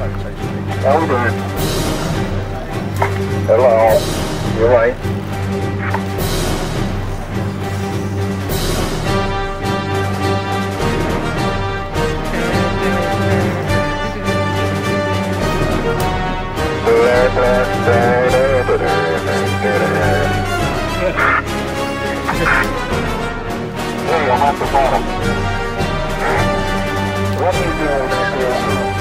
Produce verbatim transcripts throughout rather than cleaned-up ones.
How we doing? Hello. You alright? Hey, I'm at the bottom. What are you doing back here?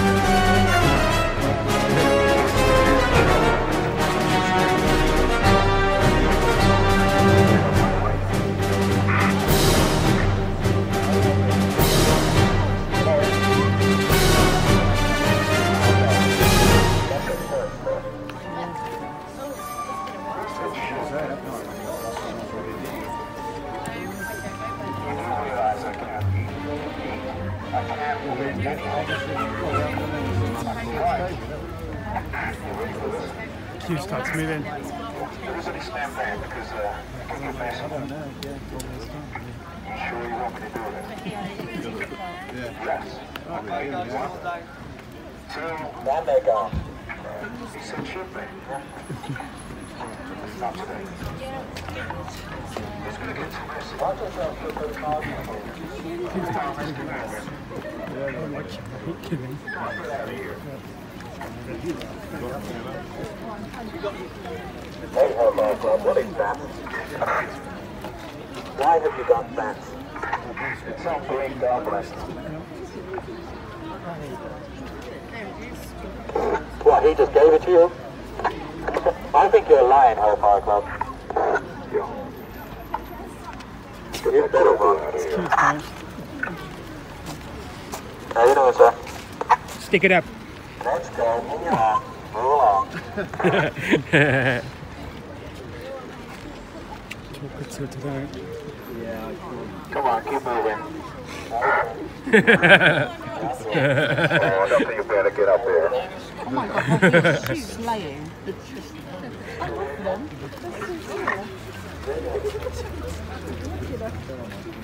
Q starts moving. There isn't a stand there because uh, I think you're messing. I don't know, yeah. You sure you want me to do it? Yeah. Yes. Okay, one, two, one leg on. He said should be, yeah? Not today. It's going to get too messy. Watch yourself for the car. Hey, hello, Bob. What is that? Why have you got that? It's on green goblin. What, he just gave it to you? I think you're lying, Hellfire Club. You better run out of here. How you doing, sir? Stick it up. Let's go. Move along. Move along. Talk to today. Yeah. Come on, keep moving. Oh, I don't think you better get up there. Oh my God, she's slaying. It's just...